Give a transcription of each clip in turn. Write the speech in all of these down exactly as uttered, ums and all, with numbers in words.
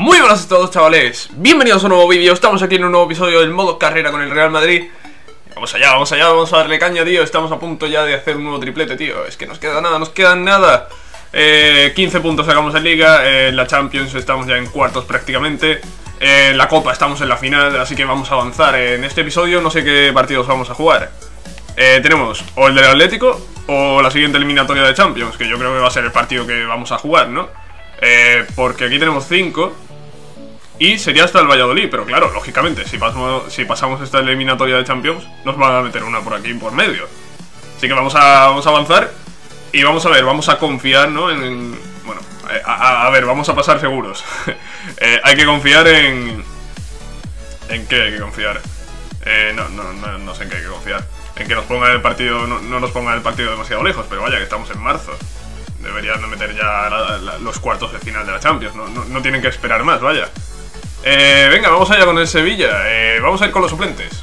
Muy buenas a todos, chavales, bienvenidos a un nuevo vídeo. Estamos aquí en un nuevo episodio del modo carrera con el Real Madrid. Vamos allá, vamos allá, vamos a darle caña, tío. Estamos a punto ya de hacer un nuevo triplete, tío. Es que nos queda nada, nos queda nada. eh, quince puntos sacamos en Liga. En eh, la Champions estamos ya en cuartos prácticamente. En eh, la Copa estamos en la final, así que vamos a avanzar. En este episodio no sé qué partidos vamos a jugar. eh, Tenemos o el del Atlético o la siguiente eliminatoria de Champions, que yo creo que va a ser el partido que vamos a jugar, ¿no? Eh, porque aquí tenemos cinco y sería hasta el Valladolid, pero claro, lógicamente, si pasamos, si pasamos esta eliminatoria de Champions, nos van a meter una por aquí, por medio. Así que vamos a, vamos a avanzar y vamos a ver, vamos a confiar, ¿no? En, en, bueno, a, a, a ver, vamos a pasar seguros. eh, Hay que confiar en... ¿En qué hay que confiar? Eh, no, no, no, no sé en qué hay que confiar. En que nos pongan el partido, no, no nos pongan el partido demasiado lejos, pero vaya que estamos en marzo. Deberían de meter ya la, la, los cuartos de final de la Champions, no, no, no tienen que esperar más, vaya. Eh, venga, vamos allá con el Sevilla. eh, Vamos a ir con los suplentes.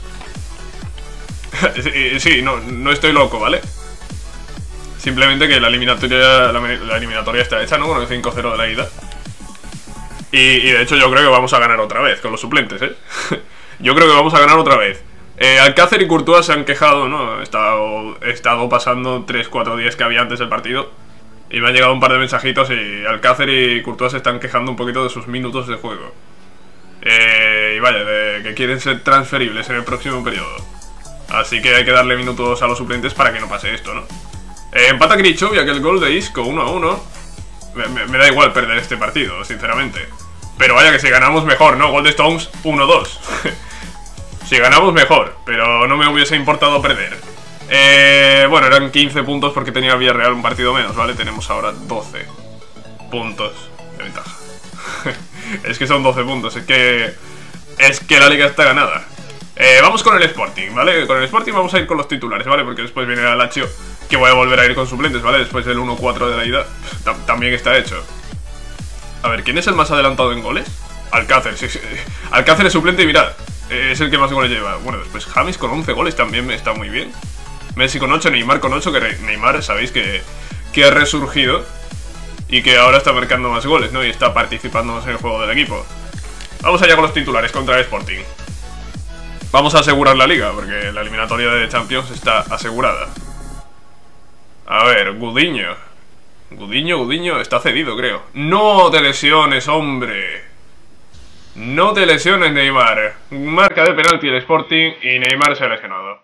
sí, sí no, no estoy loco, ¿vale? Simplemente que la eliminatoria, la, la eliminatoria está hecha, ¿no? Con el cinco cero de la ida. Y, y de hecho yo creo que vamos a ganar otra vez con los suplentes, ¿eh? Yo creo que vamos a ganar otra vez. eh, Alcácer y Courtois se han quejado, ¿no? He estado, he estado pasando tres cuatro días que había antes del partido y me han llegado un par de mensajitos y Alcácer y Courtois se están quejando un poquito de sus minutos de juego. Eh, y vaya, de que quieren ser transferibles en el próximo periodo. Así que hay que darle minutos a los suplentes para que no pase esto, ¿no? Eh, empata Gricho, ya que el gol de Isco uno a uno. Me, me, me da igual perder este partido, sinceramente. Pero vaya que si ganamos mejor, ¿no? Gol de Stones uno dos. Si ganamos mejor, pero no me hubiese importado perder. Eh, bueno, eran quince puntos porque tenía Villarreal un partido menos, ¿vale? Tenemos ahora doce puntos de ventaja. Es que son doce puntos, es que... Es que la liga está ganada. eh, Vamos con el Sporting, ¿vale? Con el Sporting vamos a ir con los titulares, ¿vale? Porque después viene el Lazio, que voy a volver a ir con suplentes, ¿vale? Después del uno cuatro de la ida, también está hecho. A ver, ¿quién es el más adelantado en goles? Alcácer, sí, sí. Alcácer es suplente y mirad, es el que más goles lleva. Bueno, después James con once goles también está muy bien. Messi con ocho, Neymar con ocho, que Neymar, sabéis que, que ha resurgido y que ahora está marcando más goles, ¿no? Y está participando más en el juego del equipo. Vamos allá con los titulares contra el Sporting. Vamos a asegurar la liga, porque la eliminatoria de Champions está asegurada. A ver, Gudiño. Gudiño, Gudiño está cedido, creo. ¡No te lesiones, hombre! No te lesiones, Neymar. Marca de penalti el Sporting y Neymar se ha lesionado.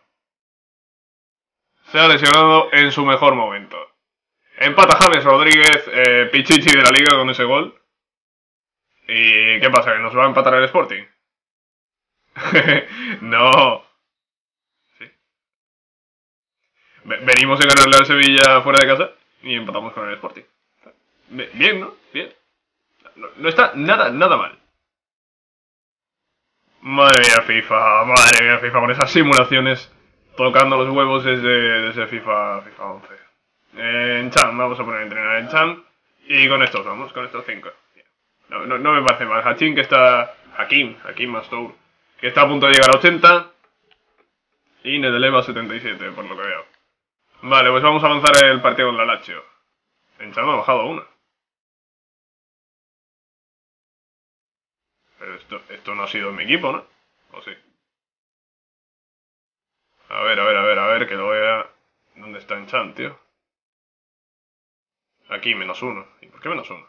Se ha lesionado en su mejor momento. Empata James Rodríguez, eh, Pichichi de la liga con ese gol. ¿Y qué pasa? ¿Que nos va a empatar el Sporting? No. ¿Sí? Venimos a ganarle al Sevilla fuera de casa y empatamos con el Sporting. Bien, ¿no? Bien. No, no está nada, nada mal. Madre mía, FIFA, madre mía, FIFA, con esas simulaciones tocando los huevos desde, desde FIFA, FIFA once. Eh, en Champ, vamos a poner a entrenar en Champ. Y con estos vamos, con estos cinco. No, no, no me parece mal. Hachim que está... Hakim, Hakim Mastour, que está a punto de llegar a ochenta. Y Nedeleva setenta y siete, por lo que veo. Vale, pues vamos a avanzar el partido con la Lazio. En Champ ha bajado a una. Pero esto, esto no ha sido mi equipo, ¿no? ¿O sí? A ver, a ver, a ver, a ver, que lo vea... ¿Dónde está en Champ, tío? Aquí, menos uno. ¿Y por qué menos uno?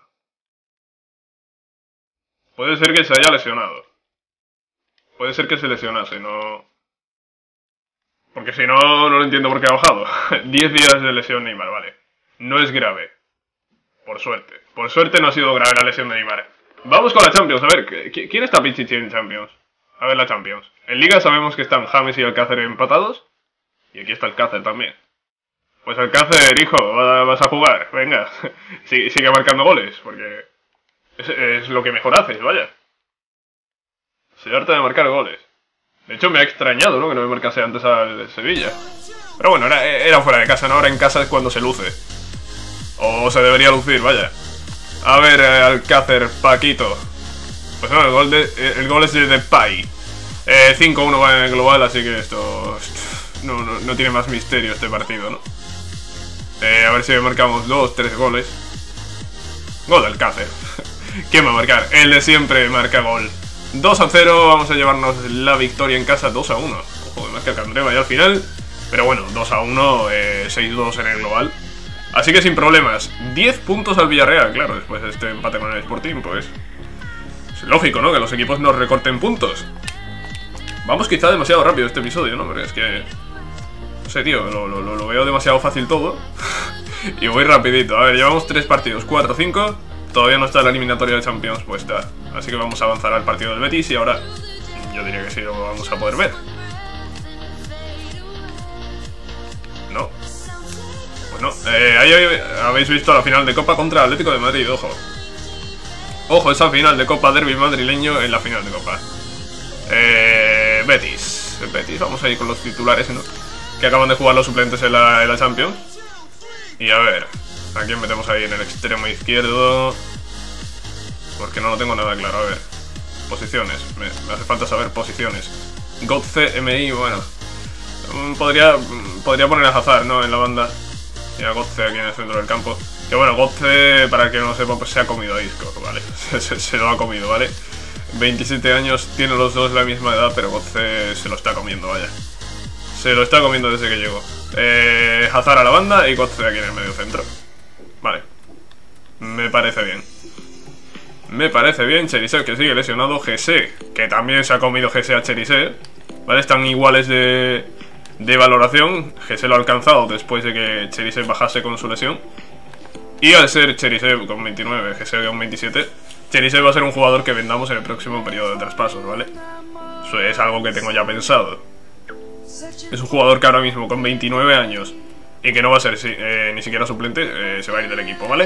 Puede ser que se haya lesionado. Puede ser que se lesionase, no... Porque si no, no lo entiendo por qué ha bajado. diez días de lesión Neymar, vale. No es grave. Por suerte. Por suerte no ha sido grave la lesión de Neymar. Vamos con la Champions, a ver, ¿quién está Pichichi en Champions? A ver la Champions. En Liga sabemos que están James y Alcácer empatados. Y aquí está Alcácer también. Pues Alcácer, hijo, vas a jugar, venga. Sigue marcando goles, porque es, es lo que mejor haces, vaya. Se harta de marcar goles. De hecho me ha extrañado, ¿no? Que no me marcase antes al Sevilla. Pero bueno, era, era fuera de casa, ¿no? Ahora en casa es cuando se luce. O se debería lucir, vaya. A ver, eh, Alcácer, Paquito. Pues no, el gol, de, el gol es de Depay. eh, cinco uno va en el global, así que esto... No, no, no tiene más misterio este partido, ¿no? Eh, a ver si marcamos dos, tres goles. Gol de Alcácer. ¿Quién va a marcar? El de siempre marca gol. dos a cero, vamos a llevarnos la victoria en casa dos a uno. Ojo, más que Candreva ya al final. Pero bueno, dos a uno, eh, seis dos en el global. Así que sin problemas. diez puntos al Villarreal, claro, después de este empate con el Sporting, pues... es lógico, ¿no? Que los equipos nos recorten puntos. Vamos quizá demasiado rápido este episodio, ¿no? Porque es que... no sé, tío, lo, lo, lo veo demasiado fácil todo. Y voy rapidito. A ver, llevamos tres partidos, cuatro, cinco. Todavía no está la eliminatoria de Champions puesta. Así que vamos a avanzar al partido del Betis y ahora yo diría que sí lo vamos a poder ver. No. Bueno, eh, ahí habéis visto la final de Copa contra el Atlético de Madrid, ojo. Ojo, esa final de Copa, derbi madrileño en la final de Copa. Eh, Betis. Betis, vamos a ir con los titulares, ¿no? Que acaban de jugar los suplentes en la, en la Champions. Y a ver, ¿a quién metemos ahí en el extremo izquierdo? Porque no lo tengo nada claro, a ver. Posiciones, me, me hace falta saber posiciones. Götze, M I, bueno. Podría, podría poner a Hazard, ¿no? En la banda. Y a Götze aquí en el centro del campo. Que bueno, Götze, para el que no lo sepa, pues se ha comido a Isco, ¿vale? se, se lo ha comido, ¿vale? veintisiete años, tienen los dos la misma edad, pero Götze se lo está comiendo, vaya. Se lo está comiendo desde que llegó. Eh, Hazard a la banda y Götze aquí en el medio centro. Vale. Me parece bien. Me parece bien. Cherisev que sigue lesionado. Gese, que también se ha comido Gese a Cherisev. Vale, están iguales de, de valoración. Gese lo ha alcanzado después de que Cherisev bajase con su lesión. Y al ser Cherisev con veintinueve, Gese con veintisiete, Cherisev va a ser un jugador que vendamos en el próximo periodo de traspasos, ¿vale? Eso es algo que tengo ya pensado. Es un jugador que ahora mismo con veintinueve años y que no va a ser eh, ni siquiera suplente, eh, se va a ir del equipo, ¿vale?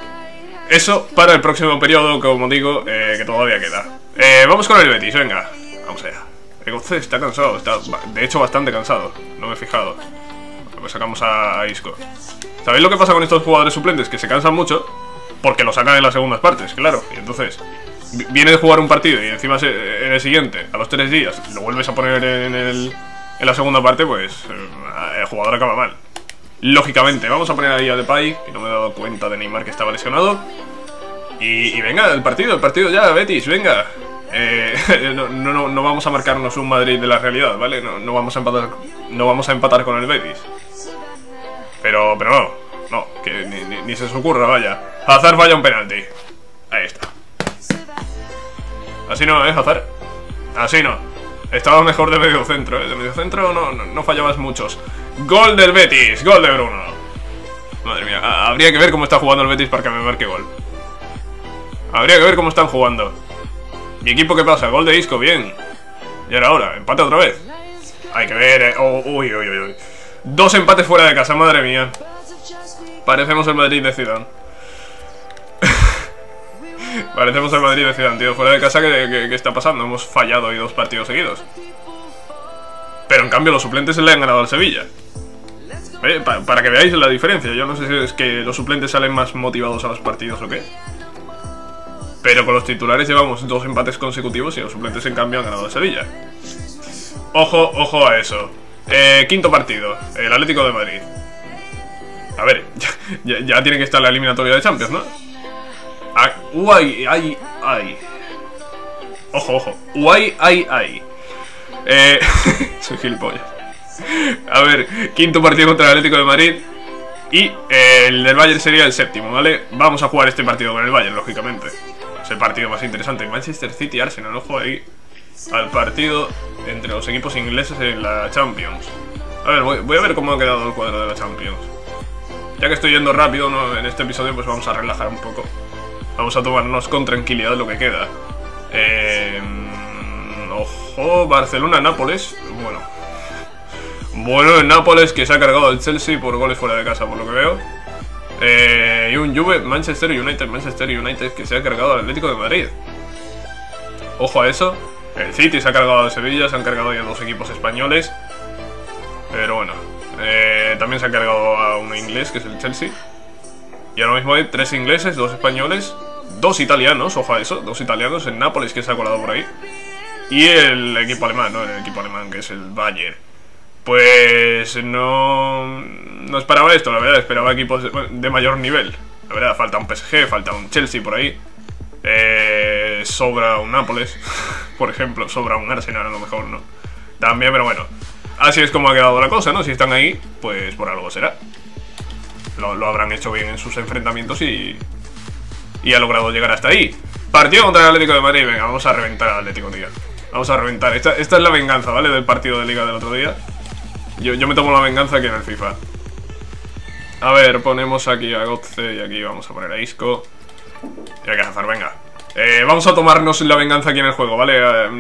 Eso para el próximo periodo, como digo, eh, que todavía queda. Eh, vamos con el Betis, venga. Vamos allá. El Götze está cansado, está de hecho bastante cansado. No me he fijado. Pues sacamos a, a Isco. ¿Sabéis lo que pasa con estos jugadores suplentes? Que se cansan mucho porque lo sacan en las segundas partes, claro. Y entonces viene de jugar un partido y encima se, en el siguiente, a los tres días, lo vuelves a poner en, el, en la segunda parte, pues el jugador acaba mal. Lógicamente, vamos a poner ahí a Depay, que no me he dado cuenta de Neymar que estaba lesionado. Y, y venga, el partido, el partido ya, Betis, venga. Eh, no, no, no vamos a marcarnos un Madrid de la realidad, ¿vale? No, no, vamos a empatar, no vamos a empatar con el Betis. Pero, pero no, no, que ni, ni, ni se os ocurra, vaya. Hazard falla un penalti. Ahí está. Así no, ¿eh, Hazard? Así no. Estaba mejor de medio centro, ¿eh? De medio centro no, no, no fallabas muchos. Gol del Betis, gol de Bruno. Madre mía, habría que ver cómo está jugando el Betis para que me marque gol. Habría que ver cómo están jugando. ¿Mi equipo qué pasa? Gol de Isco, bien. Y ahora, ahora, empate otra vez. Hay que ver, eh. oh, uy, uy, uy, uy. Dos empates fuera de casa, madre mía. Parecemos el Madrid de Zidane. Parecemos el Madrid de Zidane, tío. Fuera de casa, ¿qué, qué, qué está pasando? Hemos fallado hoy dos partidos seguidos. Pero en cambio los suplentes se le han ganado al Sevilla. ¿Eh? Pa para que veáis la diferencia. Yo no sé si es que los suplentes salen más motivados a los partidos o qué. Pero con los titulares llevamos dos empates consecutivos y los suplentes en cambio han ganado al Sevilla. Ojo, ojo a eso. Eh, quinto partido, el Atlético de Madrid. A ver, ya, ya, ya tiene que estar la eliminatoria de Champions, ¿no? Ah, uy, ay, ay. Ojo, ojo. Uy, ay, ay. Eh, soy gilipollas. A ver, quinto partido contra el Atlético de Madrid. Y eh, el del Bayern sería el séptimo, ¿vale? Vamos a jugar este partido con el Bayern, lógicamente. Es el partido más interesante. Manchester City, Arsenal, ojo ahí al partido entre los equipos ingleses en la Champions. A ver, voy, voy a ver cómo ha quedado el cuadro de la Champions. Ya que estoy yendo rápido, ¿no? En este episodio, pues vamos a relajar un poco. Vamos a tomarnos con tranquilidad lo que queda. Eh, ojo, Barcelona-Nápoles. Bueno. Bueno, el Nápoles que se ha cargado al Chelsea por goles fuera de casa, por lo que veo. Eh, y un Juve, Manchester United, Manchester United que se ha cargado al Atlético de Madrid. Ojo a eso. El City se ha cargado al Sevilla, se han cargado ya dos equipos españoles. Pero bueno, eh, también se ha cargado a un inglés que es el Chelsea. Y ahora mismo hay tres ingleses, dos españoles, dos italianos, ojo a eso, dos italianos, el Nápoles que se ha colado por ahí. Y el equipo alemán, ¿no? El equipo alemán que es el Bayern. Pues no, no esperaba esto, la verdad, esperaba equipos de, de mayor nivel. La verdad, falta un P S G, falta un Chelsea por ahí. Eh, sobra un Nápoles, por ejemplo, sobra un Arsenal a lo mejor, ¿no? También, pero bueno, así es como ha quedado la cosa, ¿no? Si están ahí, pues por algo será. Lo, lo habrán hecho bien en sus enfrentamientos y, y ha logrado llegar hasta ahí. Partido contra el Atlético de Madrid. Venga, vamos a reventar al Atlético, tío. Vamos a reventar. Esta, esta es la venganza, ¿vale? Del partido de Liga del otro día. Yo, yo me tomo la venganza aquí en el FIFA. A ver, ponemos aquí a Götze y aquí vamos a poner a Isco. Y hay que hacer, venga. Eh, vamos a tomarnos la venganza aquí en el juego, ¿vale? Eh,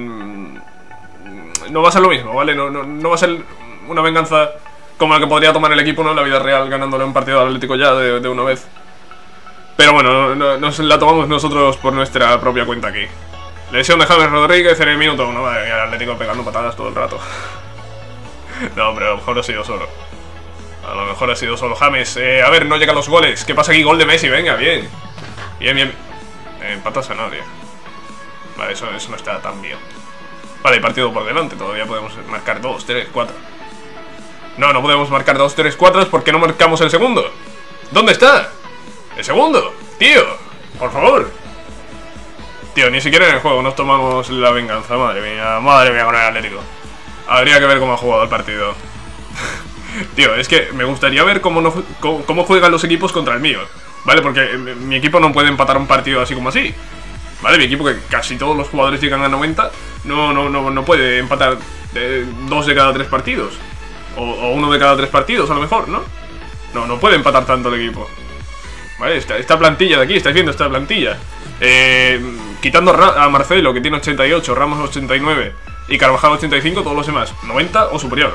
no va a ser lo mismo, ¿vale? No, no, no va a ser una venganza como la que podría tomar el equipo, ¿no? En la vida real, ganándole un partido al Atlético ya de, de una vez. Pero bueno, no, no, nos la tomamos nosotros por nuestra propia cuenta aquí. Lesión de James Rodríguez en el minuto uno. Vale, el Atlético pegando patadas todo el rato. No, hombre, a lo mejor ha sido solo. A lo mejor ha sido solo James. Eh, a ver, no llegan los goles. ¿Qué pasa aquí? Gol de Messi, venga, bien. Bien, bien. Eh, empata Sanabria. Vale, eso, eso no está tan bien. Vale, hay partido por delante. Todavía podemos marcar dos, tres, cuatro. No, no podemos marcar dos, tres, cuatro. ¿Por qué no marcamos el segundo? ¿Dónde está? ¡El segundo! ¡Tío! ¡Por favor! Tío, ni siquiera en el juego nos tomamos la venganza. Madre mía, madre mía con el Atlético. Habría que ver cómo ha jugado el partido. Tío, es que me gustaría ver cómo, no, cómo, cómo juegan los equipos contra el mío. ¿Vale? Porque mi equipo no puede empatar un partido así como así. ¿Vale? Mi equipo, que casi todos los jugadores llegan a noventa, no, no, no, no puede empatar de dos de cada tres partidos. O, o uno de cada tres partidos, a lo mejor, ¿no? No, no puede empatar tanto el equipo. ¿Vale? Esta, esta plantilla de aquí, estáis viendo esta plantilla. Eh, quitando a, a Marcelo, que tiene ochenta y ocho, Ramos ochenta y nueve y Carvajal ochenta y cinco, todos los demás noventa o superior.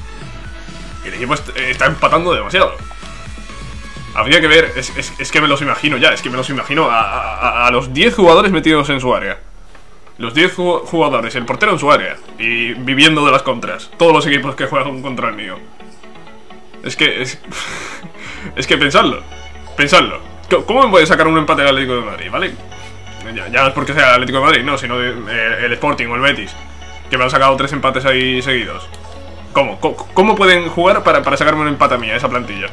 Y el equipo est está empatando demasiado. Habría que ver, es, es, es que me los imagino ya, es que me los imagino a, a, a los diez jugadores metidos en su área. Los diez jugadores, el portero en su área y viviendo de las contras. Todos los equipos que juegan contra el mío. Es que, es, es que pensadlo, pensadlo. ¿Cómo me puede sacar un empate al Atlético de Madrid, vale? Ya, ya no es porque sea el Atlético de Madrid, no, sino de, eh, el Sporting o el Betis, que me han sacado tres empates ahí seguidos. ¿Cómo? ¿Cómo, cómo pueden jugar para, para sacarme un empate a mí, a esa plantilla?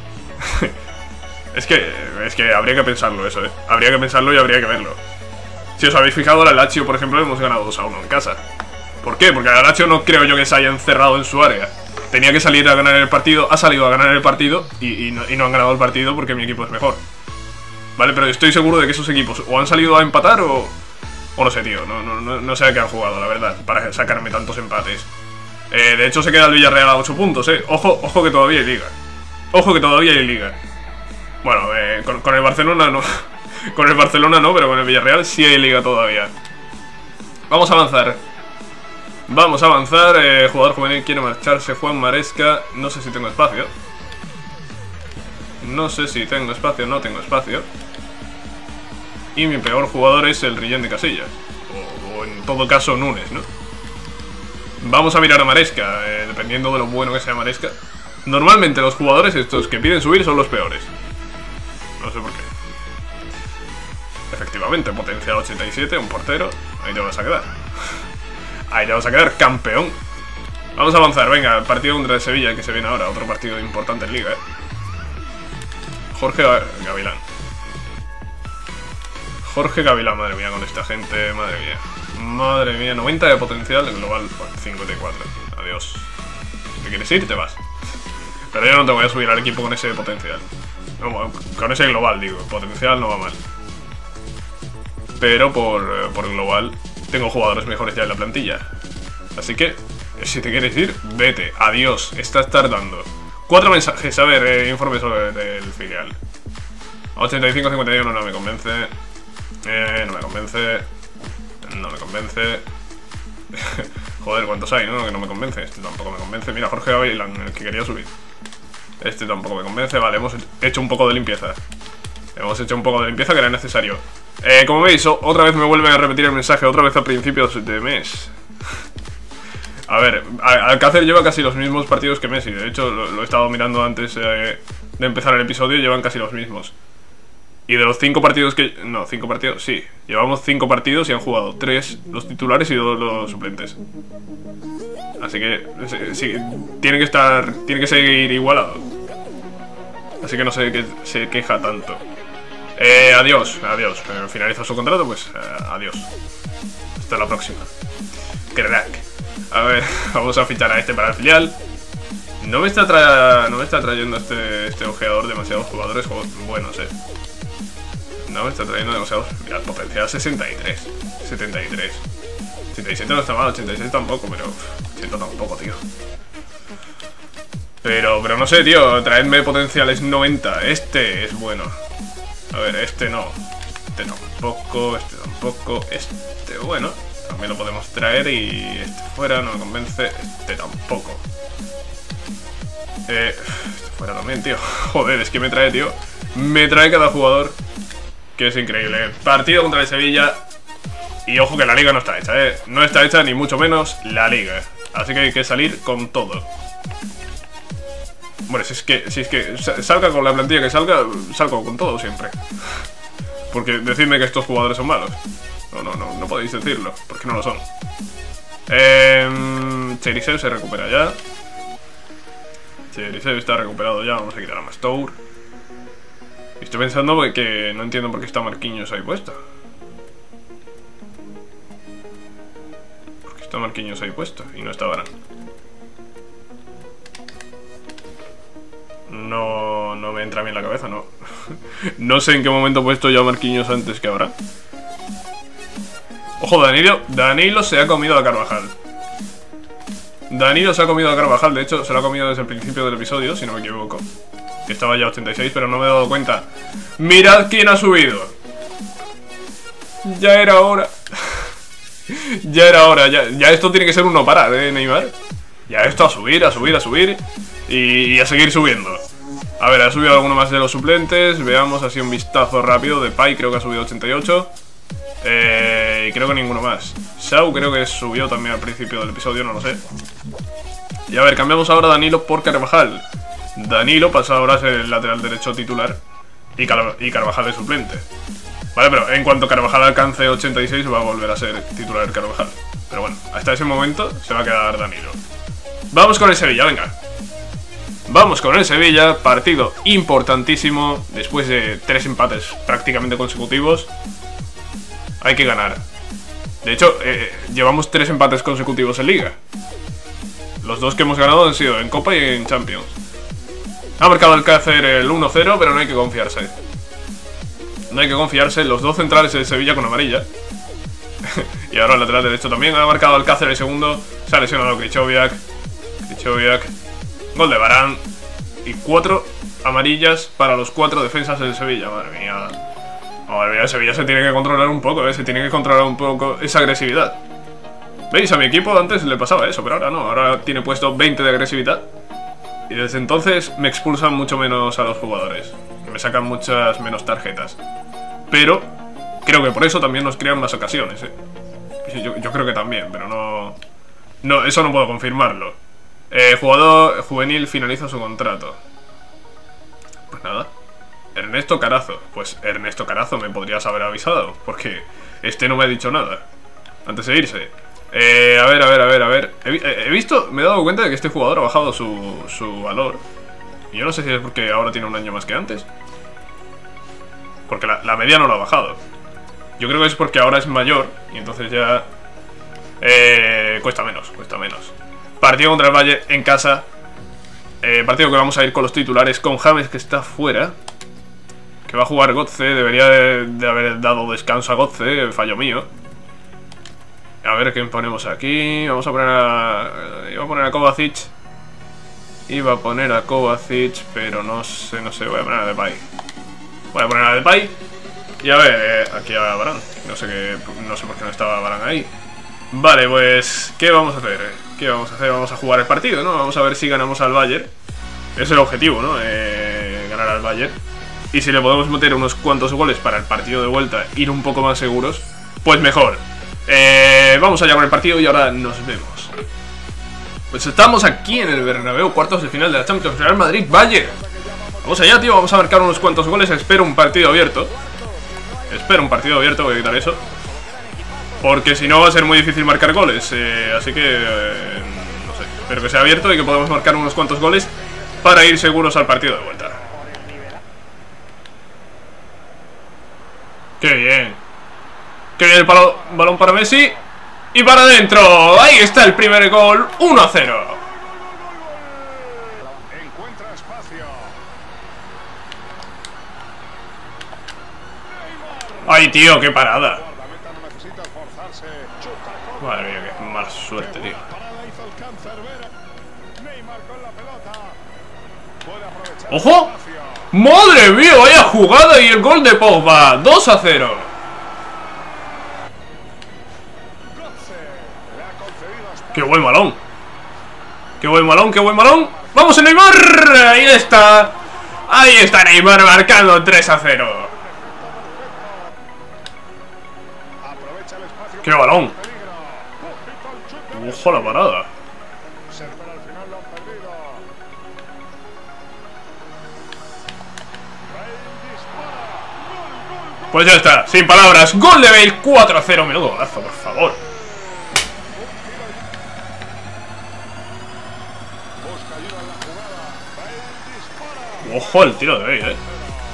Es que, es que habría que pensarlo eso, eh. Habría que pensarlo y habría que verlo. Si os habéis fijado, al Lazio, por ejemplo, hemos ganado dos a uno en casa. ¿Por qué? Porque al Lazio no creo yo que se haya encerrado en su área. Tenía que salir a ganar el partido, ha salido a ganar el partido y, y, no, y no han ganado el partido porque mi equipo es mejor. Vale, pero estoy seguro de que esos equipos o han salido a empatar o... O no sé, tío, no, no, no sé a qué han jugado, la verdad, para sacarme tantos empates. Eh, de hecho, se queda el Villarreal a ocho puntos, eh. Ojo, ojo que todavía hay liga. Ojo que todavía hay liga. Bueno, eh, con, con el Barcelona no. Con el Barcelona no, pero con el Villarreal sí hay liga todavía. Vamos a avanzar. Vamos a avanzar. eh, Jugador juvenil quiere marcharse, Juan Maresca. No sé si tengo espacio. No sé si tengo espacio, no tengo espacio. Y mi peor jugador es el Rillén de Casillas. O, o en todo caso Núñez, ¿no? Vamos a mirar a Maresca, eh, dependiendo de lo bueno que sea Maresca. Normalmente los jugadores estos que piden subir son los peores. No sé por qué. Efectivamente, potencial ochenta y siete, un portero. Ahí te vas a quedar. Ahí te vas a quedar, campeón. Vamos a avanzar, venga, el partido contra el Sevilla que se viene ahora. Otro partido importante en Liga, eh. Jorge Gavilán. Jorge Gavilán, madre mía, con esta gente, madre mía. Madre mía, noventa de potencial, global cincuenta y cuatro. Adiós. Si te quieres ir, te vas. Pero yo no te voy a subir al equipo con ese potencial. No, con ese global, digo. Potencial no va mal. Pero por, por global tengo jugadores mejores ya en la plantilla. Así que, si te quieres ir, vete. Adiós. Estás tardando. Cuatro mensajes. A ver, eh, informe sobre el filial. ochenta y cinco cincuenta y uno no me convence. Eh, no me convence. No me convence. Joder, ¿cuántos hay, no? Que no me convence. Este tampoco me convence. Mira, Jorge Gavilán, el que quería subir. Este tampoco me convence. Vale, hemos hecho un poco de limpieza. Hemos hecho un poco de limpieza que era necesario. Eh, como veis, otra vez me vuelven a repetir el mensaje. Otra vez a principios de mes. A ver, Alcácer lleva casi los mismos partidos que Messi. De hecho, lo, lo he estado mirando antes eh, de empezar el episodio. Llevan casi los mismos. Y de los cinco partidos que... No, cinco partidos, sí. Llevamos cinco partidos y han jugado tres los titulares y dos los suplentes. Así que... Sí, tiene que estar... Tiene que seguir igualado. Así que no sé qué se queja tanto. Eh, adiós, adiós. Eh, finaliza su contrato, pues eh, adiós. Hasta la próxima. Crack. A ver, vamos a fichar a este para el filial. No me está, tra no me está trayendo este, este ojeador demasiados jugadores buenos, eh. No me está trayendo demasiados. Mira, potencial sesenta y tres, setenta y tres. ochenta y siete no está mal, ochenta y seis tampoco, pero ochenta tampoco, tío. Pero, pero no sé, tío, traedme potenciales noventa. Este es bueno. A ver, este no. Este tampoco, este tampoco. Este, bueno, también lo podemos traer. Y este fuera, no me convence. Este tampoco. Eh, este fuera también, tío. Joder, es que me trae, tío. Me trae cada jugador. Que es increíble. Partido contra el Sevilla. Y ojo que la liga no está hecha, eh. No está hecha ni mucho menos la liga. Así que hay que salir con todo. Bueno, si es que, si es que salga con la plantilla que salga, salgo con todo siempre. Porque decidme que estos jugadores son malos. No, no, no, no podéis decirlo, porque no lo son. Eh, Cherisev se recupera ya. Cherisev está recuperado ya, vamos a quitar a Mastour. Estoy pensando que no entiendo por qué está Marquinhos ahí puesto. ¿Por qué está Marquinhos ahí puesto? Y no está Varane. No, no me entra bien la cabeza, no. No sé en qué momento he puesto yo a Marquinhos antes que ahora. Ojo, Danilo, Danilo se ha comido a Carvajal. Danilo se ha comido a Carvajal, de hecho se lo ha comido desde el principio del episodio, si no me equivoco. Que estaba ya ochenta y seis, pero no me he dado cuenta. ¡Mirad quién ha subido! Ya era hora. Ya era hora, ya, ya esto tiene que ser un no parar, ¿eh, Neymar? Ya esto a subir, a subir, a subir. Y, y a seguir subiendo. A ver, ha subido alguno más de los suplentes. Veamos así un vistazo rápido. Depay creo que ha subido ochenta y ocho. Eh, y creo que ninguno más. Shaw creo que subió también al principio del episodio, no lo sé. Y a ver, cambiamos ahora a Danilo por Carvajal. Danilo pasa ahora a ser el lateral derecho titular y, Car y Carvajal es suplente. Vale, pero en cuanto Carvajal alcance ochenta y seis va a volver a ser titular Carvajal. Pero bueno, hasta ese momento se va a quedar Danilo. Vamos con el Sevilla, venga. Vamos con el Sevilla, partido importantísimo. Después de tres empates prácticamente consecutivos, hay que ganar. De hecho, eh, llevamos tres empates consecutivos en Liga. Los dos que hemos ganado han sido en Copa y en Champions. Ha marcado el Alcácer el uno cero, pero no hay que confiarse. No hay que confiarse. Los dos centrales de Sevilla con amarilla. Y ahora el lateral derecho también. Ha marcado Alcácer el segundo. Se ha lesionado Krychowiak. Krychowiak. Gol de Varane. Y cuatro amarillas para los cuatro defensas del Sevilla. Madre mía. Madre mía, el Sevilla se tiene que controlar un poco, ¿eh? Se tiene que controlar un poco esa agresividad. ¿Veis? A mi equipo antes le pasaba eso, pero ahora no. Ahora tiene puesto veinte de agresividad. Y desde entonces me expulsan mucho menos a los jugadores. Me sacan muchas menos tarjetas. Pero creo que por eso también nos crean más ocasiones, ¿eh? Yo, yo creo que también, pero no... No, eso no puedo confirmarlo. Eh, jugador juvenil finaliza su contrato. Pues nada. Ernesto Carazo. Pues Ernesto Carazo me podrías haber avisado, porque este no me ha dicho nada antes de irse. Eh, a ver, a ver, a ver, a ver. He, he visto, me he dado cuenta de que este jugador ha bajado su, su valor. Y yo no sé si es porque ahora tiene un año más que antes. Porque la, la media no lo ha bajado. Yo creo que es porque ahora es mayor y entonces ya... Eh, cuesta menos, cuesta menos. Partido contra el Valle en casa. eh, Partido que vamos a ir con los titulares, con James que está fuera, que va a jugar Götze. Debería de, de haber dado descanso a Götze, fallo mío. A ver quién ponemos aquí. Vamos a poner a... Iba a poner a Kovacic. Iba a poner a Kovacic, pero no sé, no sé, voy a poner a Depay. Voy a poner a Depay. Y a ver, eh, aquí a Varane. No sé qué, no sé por qué no estaba Varane ahí. Vale, pues, ¿qué vamos a hacer? ¿Qué vamos a hacer? Vamos a jugar el partido, ¿no? Vamos a ver si ganamos al Bayern. Es el objetivo, ¿no? Eh, ganar al Bayern. Y si le podemos meter unos cuantos goles para el partido de vuelta, ir un poco más seguros, pues mejor. Eh, vamos allá con el partido y ahora nos vemos. Pues estamos aquí en el Bernabéu, cuartos de final de la Champions, Real Madrid-Bayern. Vamos allá, tío, vamos a marcar unos cuantos goles. Espero un partido abierto. Espero un partido abierto, voy a quitar eso, porque si no va a ser muy difícil marcar goles. eh, Así que, eh, no sé, espero que sea abierto y que podamos marcar unos cuantos goles para ir seguros al partido de vuelta. ¡Qué bien! ¡Qué bien el palo, balón para Messi! ¡Y para adentro! Ahí está el primer gol, uno a cero. ¡Ay, tío, qué parada! Madre mía, qué mala suerte, tío. ¡Ojo! ¡Madre mía! Vaya jugada y el gol de Pogba. dos a cero. ¡Qué buen balón! ¡Qué buen balón! ¡Qué buen balón! ¡Vamos, Neymar! Ahí está. Ahí está Neymar marcando tres a cero. ¡Qué balón! ¡Ojo la parada! Pues ya está, sin palabras. Gol de Bale, cuatro a cero. Menudo golazo, por favor. Ojo el tiro de Bale, eh.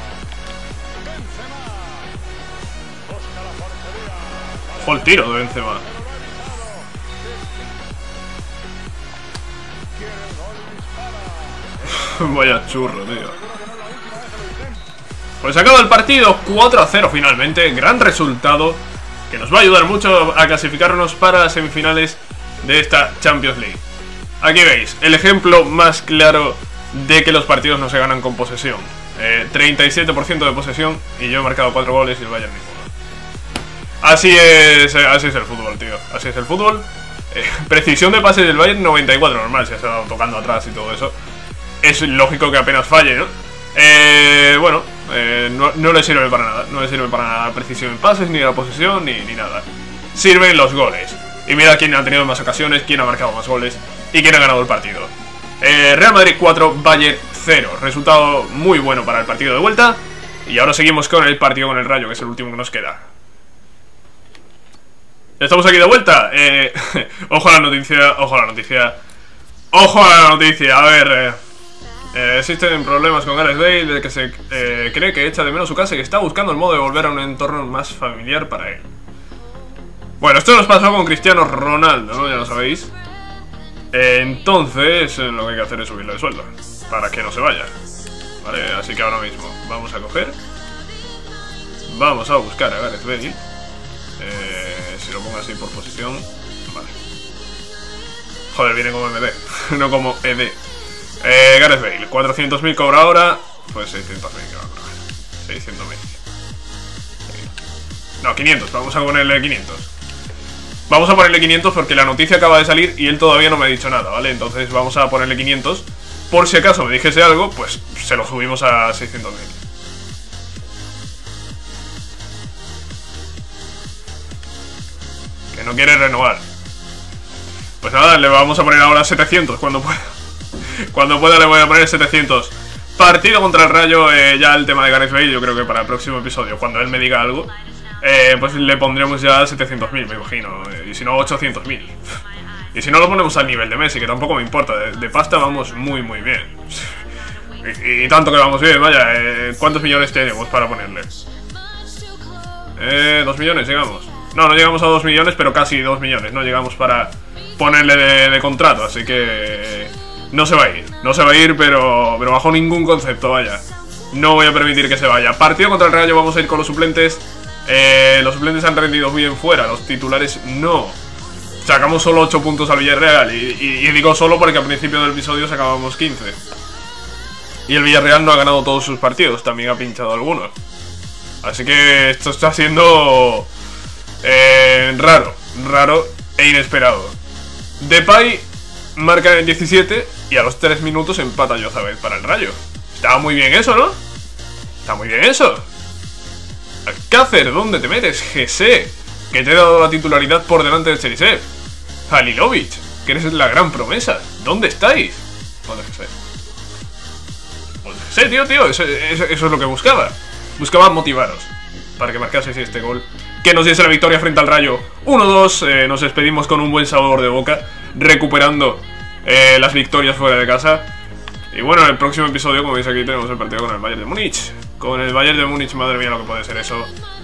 Ojo el tiro de Benzema. Vaya churro, tío. Pues acaba el partido, cuatro a cero finalmente. Gran resultado que nos va a ayudar mucho a clasificarnos para las semifinales de esta Champions League. Aquí veis el ejemplo más claro de que los partidos no se ganan con posesión. eh, treinta y siete por ciento de posesión y yo he marcado cuatro goles y el Bayern ninguno. Así es, así es el fútbol, tío. Así es el fútbol. eh, Precisión de pases del Bayern noventa y cuatro, normal, si ha estado tocando atrás y todo eso. Es lógico que apenas falle, ¿no? Eh, bueno, eh, no, no le sirve para nada. No le sirve para nada la precisión en pases, ni la posesión, ni, ni nada. Sirven los goles. Y mira quién ha tenido más ocasiones, quién ha marcado más goles y quién ha ganado el partido. eh, Real Madrid cuatro, Bayern cero. Resultado muy bueno para el partido de vuelta. Y ahora seguimos con el partido con el Rayo, que es el último que nos queda. Estamos aquí de vuelta. eh, Ojo a la noticia, ojo a la noticia. Ojo a la noticia, a ver... Eh, Eh, existen problemas con Gareth Bale, de que se eh, cree que echa de menos su casa y que está buscando el modo de volver a un entorno más familiar para él. Bueno, esto nos pasó con Cristiano Ronaldo, ¿no? Ya lo sabéis. eh, Entonces, eh, lo que hay que hacer es subirle el sueldo para que no se vaya. Vale, así que ahora mismo vamos a coger. Vamos a buscar a Gareth Bale. eh, Si lo pongo así por posición. Vale. Joder, viene como M D, no como E D. Eh, Gareth Bale, cuatrocientos mil cobra ahora. Pues seiscientos mil que va a cobrar. seiscientos mil. No, quinientos, vamos a ponerle quinientos. Vamos a ponerle quinientos porque la noticia acaba de salir y él todavía no me ha dicho nada, ¿vale? Entonces vamos a ponerle quinientos. Por si acaso me dijese algo, pues se lo subimos a seiscientos mil. Que no quiere renovar. Pues nada, le vamos a poner ahora setecientos cuando pueda. Cuando pueda le voy a poner setecientos. Partido contra el Rayo, eh, ya el tema de Gareth Bale, yo creo que para el próximo episodio, cuando él me diga algo, eh, pues le pondremos ya setecientos mil, me imagino. eh, Y si no, ochocientos mil. Y si no, lo ponemos al nivel de Messi, que tampoco me importa. De, de pasta vamos muy muy bien. Y, y tanto que vamos bien, vaya. eh, ¿Cuántos millones tenemos para ponerle? Eh, dos millones, llegamos. No, no llegamos a dos millones, pero casi dos millones. No llegamos para ponerle de, de contrato, así que... No se va a ir, no se va a ir, pero, pero bajo ningún concepto, vaya. No voy a permitir que se vaya. Partido contra el Rayo, vamos a ir con los suplentes. eh, Los suplentes han rendido bien fuera, los titulares no. Sacamos solo ocho puntos al Villarreal. Y, y, y digo solo porque al principio del episodio sacábamos quince. Y el Villarreal no ha ganado todos sus partidos, también ha pinchado algunos. Así que esto está siendo eh, raro, raro e inesperado. Depay marca en el diecisiete y a los tres minutos empata Yozabet para el Rayo. Estaba muy bien eso, ¿no? Está muy bien eso. Alcácer, ¿dónde te metes? Gese, que te he dado la titularidad por delante del Cherisev. Halilovic, que eres la gran promesa. ¿Dónde estáis? ¿Dónde Gese? ¿Dónde Gese, tío, tío? Eso, eso, eso es lo que buscaba. Buscaba motivaros para que marcaseis este gol que nos diese la victoria frente al Rayo. uno dos, eh, nos despedimos con un buen sabor de boca, recuperando eh, las victorias fuera de casa. Y bueno, en el próximo episodio, como veis aquí, tenemos el partido con el Bayern de Múnich. Con el Bayern de Múnich, madre mía lo que puede ser eso.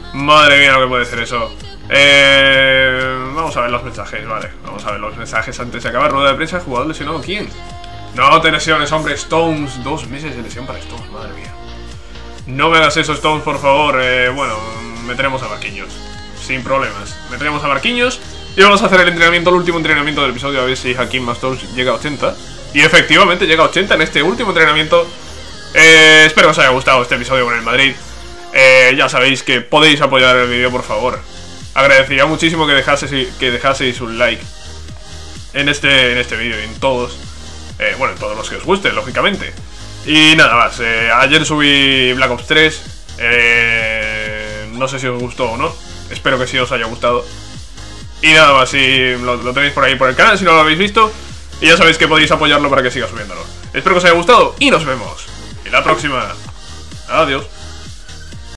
Madre mía, lo que puede ser eso. Eh, vamos a ver los mensajes, vale. Vamos a ver los mensajes antes de acabar. Rueda de prensa, jugador lesionado. ¿Quién? No te lesiones, hombre. Stones. Dos meses de lesión para Stones, madre mía. No me hagas eso, Stones, por favor. Eh, bueno, meteremos a Marquinhos. Sin problemas. Meteremos a Marquinhos. Y vamos a hacer el entrenamiento, el último entrenamiento del episodio. A ver si Hakim Stones llega a ochenta. Y efectivamente llega a ochenta en este último entrenamiento. eh, Espero que os haya gustado este episodio con el Madrid. eh, Ya sabéis que podéis apoyar el vídeo, por favor. Agradecería muchísimo que dejaseis, que dejaseis un like En este, en este vídeo y en todos. eh, Bueno, en todos los que os gusten, lógicamente. Y nada más, eh, ayer subí Black Ops tres. eh, No sé si os gustó o no. Espero que sí os haya gustado. Y nada más, si lo, lo tenéis por ahí por el canal, si no lo habéis visto. Y ya sabéis que podéis apoyarlo para que siga subiéndolo. Espero que os haya gustado y nos vemos en la próxima. Adiós.